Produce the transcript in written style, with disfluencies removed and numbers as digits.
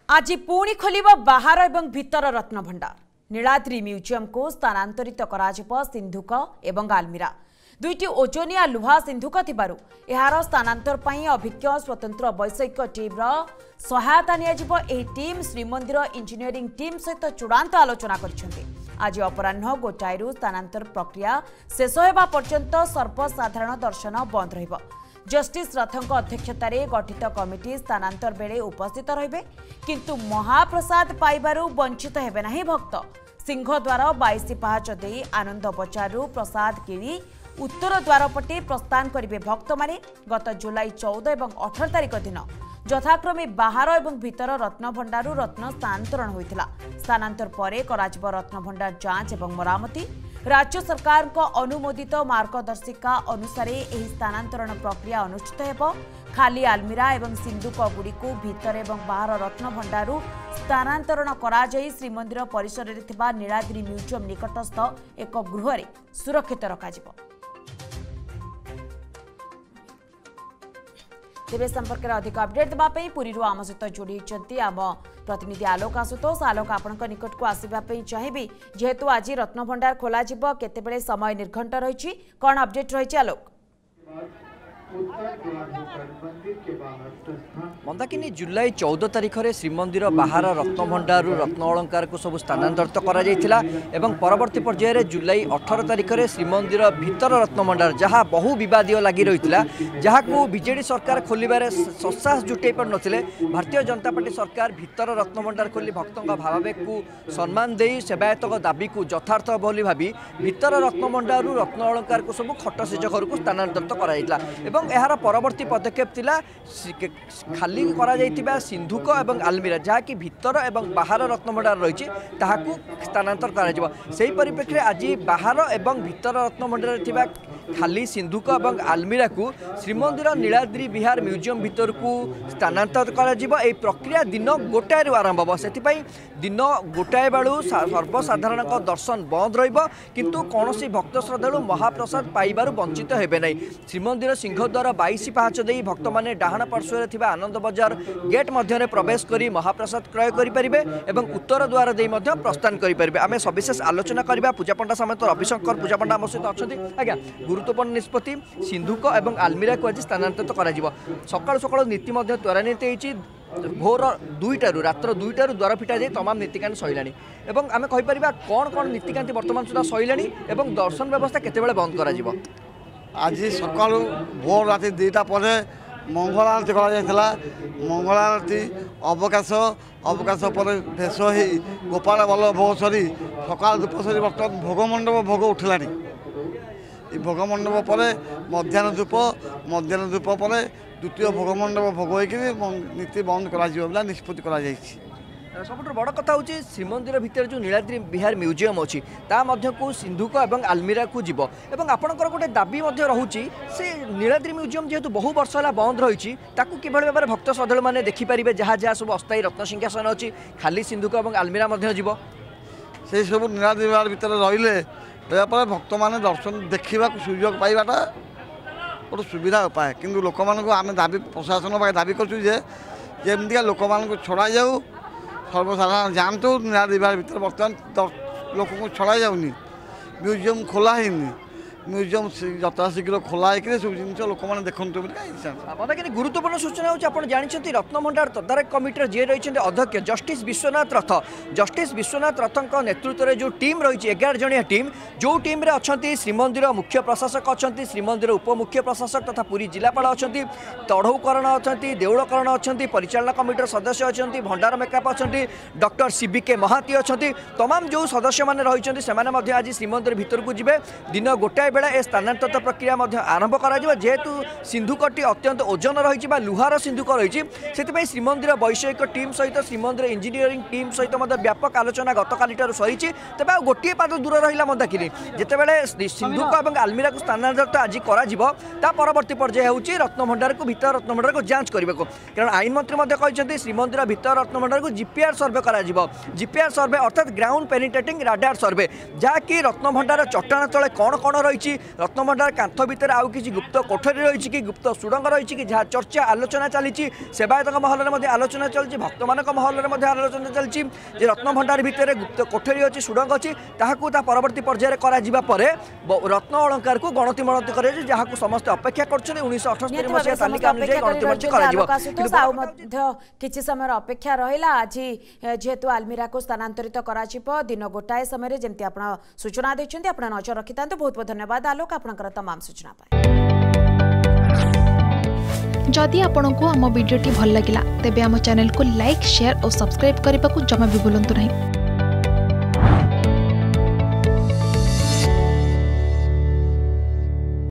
आज पुणी खोल बाहर एवं भितर रत्नभंडार नीलाद्री म्यूजियम को स्थानांतरित करा सिंधुक एवं आलमीरा दुईटी ओजनिया लुहा सिंधुक थिबारु एहार स्थानांतर पई अभिज्ञ स्वतंत्र वैषयिक टीम सहायता नियाजिबो। एही टीम श्रीमंदिर इंजीनियरिंग टीम सहित चूड़ांत आलोचना करिसेंति। आज अपराह्न गोटाएरु स्थानांतर प्रक्रिया शेष हेबा पर्यंत सर्वसाधारण दर्शन बंद रहिबो। जस्टिस रथंक अध्यक्षतार गठित कमिटी स्थानांतर बेले उपस्थित रहिबे, किंतु महाप्रसाद पाइबारु वंचित हेबे नाही भक्त। सिंहद्वार 22 पाहाच देई आनंद बजारु प्रसाद किणी उत्तर द्वार पटे प्रस्थान करिवे भक्त माने। गत जुलाई 14 और 18 तारिख दिन यथाक्रमे बाहर एवं भितर रत्नभंडारु रत्न स्थानांतरण होइतिला। स्थानांतर परे कराजिबो रत्नभंडार जांच एवं मरामती। राज्य सरकार को अनुमोदित मार्गदर्शिका अनुसार एही स्थानांतरण प्रक्रिया अनुष्ठित हेबो। खाली आलमीरा एवं सिंधुक गुड़िकु भितर एवं बाहर रत्नभंडारु स्थानांतरण करा जाई श्रीमंदिर परिसर रे थिबा नीलाद्री म्यूजियम निकटस्थ एक गृह सुरक्षित रखाजिबो। तेरे संपर्क में अधिक अपडेट देवाई पुरी आम सहित जोड़ी आम प्रतिनिधि आलोक आशुतोष। आलोक आपण निकट को आसवाई चाहिए जेहेतु आज रत्नभंडार खोल केते समय निर्घंट रही कौन अपडेट रही आलोक? मंदाकिनी जुलाई 14 तारिख में श्रीमंदिर बाहर रत्नभंडारु रत्न अलंकार को सब स्थानांतरित करा एवं परवर्ती पर्यायर जुलाई 18 तारिख में श्रीमंदिर भितर रत्नभंडार जहाँ बहु विवादीय लगी रही जहाँ बीजेडी सरकार खोलिबार ससाहस जुटाई पार नथिले। भारतीय जनता पार्टी सरकार भितर रत्नभंडार खोली भक्तों भावावेग को सम्मान दे सेवायतक दाबी को यथार्थ बोली भावी भितर रत्नभंडारु रत्न अलंकार को सब खट सेज घर को स्थानांतरित कराइला। एहार परवर्ती पदक्षेप थिला खाली करा जाइतिबा सिंधुक एवं आलमीरा जहाँकि भितर एवं बाहर रत्नभंडार रही ताहाकू स्थानांतर करा। सेही परिप्रेक्षी आज बाहर एवं भितर रत्नभंडार थिबा खाली सिंधुक एवं आलमीरा को श्रीमंदिर नीलाद्री विहार म्यूजियम भीतर को स्थानांतर करा। ए प्रक्रिया दिन गोटाए आरंभ हो से दिन गोटाए बेलू सर्वसाधारण दर्शन बंद रहिबो, किंतु कौनसी भक्त श्रद्धालु महाप्रसाद पाइबारु वंचित हेबे नहीं। श्रीमंदिर सिंहद्वार 22 पाहाच देई भक्त माने डाहाण पार्श्व थिबा आनंद बजार गेट मध्य प्रवेश करी महाप्रसाद क्रय करि परिबे एवं उत्तर द्वार देई मध्य प्रस्थान करि परिबे। आमे सविशेष आलोचना करबा पूजा पंडा समेत रविशंकर पूजा पंडा आम सहित अछंती। आज्ञा गुरुत्वपूर्ण निष्पत्ति सिंधुक एवं आलमीरा को आज स्थानांतरित करा जिवो। सकाळ सकाळ नीति मध्य त्वरान्वित होईछि। भोर 2टारू रात्र 2टारू द्वार फिटा जाए तमाम नीतिकांति सैलानी एवं आमे कहि परिबा कोन कोन नीतिकांति वर्तमान सुधा सैलानी एवं दर्शन व्यवस्था केतेबेले बंद करा जिवो। आज सकाल भोर राति 2टा पर मंगल आरती करा मंगल आरती अवकाश पर भेष हो गोपाल बल्लभ भोग सरी सकाल धूप सरी बर्तमान भोग मंडप भोग उठलानी। भोग मंडप पर मध्याह्न धूप पर द्वितीय भोग मंडप भोग होकर नीति बंद करा निष्पत्ति करा सब बड़ कथा हूँ श्रीमंदिर भितर जो नीलाद्री विहार म्यूजियम अच्छी ता को सिंधुक एवं आलमीरा को जीव एवं आपंकर गोटे दाबी रोचे से नीलाद्री म्यूजियम जेहेतु बहु वर्ष है बंद रही कि भाव में भक्त श्रद्धालु मैंने देखिपारे जहाँ जहाँ सब अस्थायी रत्न सिंहासन अच्छी खाली सिंधुक एवं आलमीरा जीव से सब नीलाद्री विहार भितर रही भक्त मैंने दर्शन देखा सुजोग पाइबाटा गोटे सुविधा उपाय किंतु लोक मानक आम दाबी प्रशासन दाबी करमती लोक मान छड़ा जाऊ सर्वसाधारण जानतु नीलाद्री विहार भीतर बर्तमान लोक को छड़ा जाऊनी म्यूजियम खोला है म्यूजियम यथाशीघ्र खोला है सब जिन लोक मैंने देखते कि गुरुत्वपूर्ण सूचना होती जानते रत्नभंडार तदारख कमिटी जी रही अध्यक्ष जस्टिस विश्वनाथ रथ नेतृत्व में जो टीम रही 11 जणिया टीम जो टीम रे अच्छा श्रीमंदिर मुख्य प्रशासक अच्छा श्रीमंदिर उपमुख्य प्रशासक तथा पुरी जिलापाल अच्छा तढ़ौकरण अच्छा देउलकरण अच्छा परिचालना कमिटर सदस्य अच्छा भंडार मेकअप अच्छा डॉक्टर CBK महाती अच्छा तमाम जो सदस्य मैंने रही से आज श्रीमंदिर भीतर को जी दिन गोटाए ए स्थानांतरित प्रक्रिया आरंभ करा जेहेतु सिंधुकटी अत्यंत ओजन रही लुहार सिंधुक रही से श्रीमंदिर वैषयिक टीम सहित श्रीमंदिर इंजीनियरिंग टीम सहित व्यापक आलोचना गतकाली सरी तेज गोटे पाद दूर रहा मंदाकिनी जितेबाला सिंधुक और आलमीरा को स्थानांतरित आज करा परवर्ती पर्याय हूँ रत्नभंडार को भितर रत्नभंडार को जांच करने को कारण आईन मंत्री श्रीमंदिर भितर रत्नभंडार को GPR सर्वे करा GPR सर्वे अर्थात ग्राउंड पेनिट्रेटिंग राडार सर्वे जहाँकि रत्नभंडार चट्टाण तले कौन कौन रही रही रत्नभंडार कांथ भितर आउ किसी गुप्त कोठरी रही कि गुप्त सुड़ंग रही कि जहाँ चर्चा आलोचना चली सेवायत महल में आलोचना चलती भक्त मान महल में आलोचना चलती रत्नभंडार भितर गुप्त कोठरी अच्छी सुड़ंग अच्छी परवर्ती पर्यायर रत्न अलंकार को गणति मणति कर जहाँ समस्त अपेक्षा कर 1978 मसीहा तालिका अनुसार गणति किछि समय अपेक्षा रहिला आज जेहेतु आलमीरा को स्थानांतरित करा दिन गोटाए समय जमती आप सूचना देते आप नजर रखि था बहुत बहुत धन्यवाद आलोक आपनकर तमाम सूचना जदि आपंक आम भिडी भल लगा तेब आम चैनल को लाइक शेयर और सब्सक्राइब करने को जमा भी भूलु नहीं।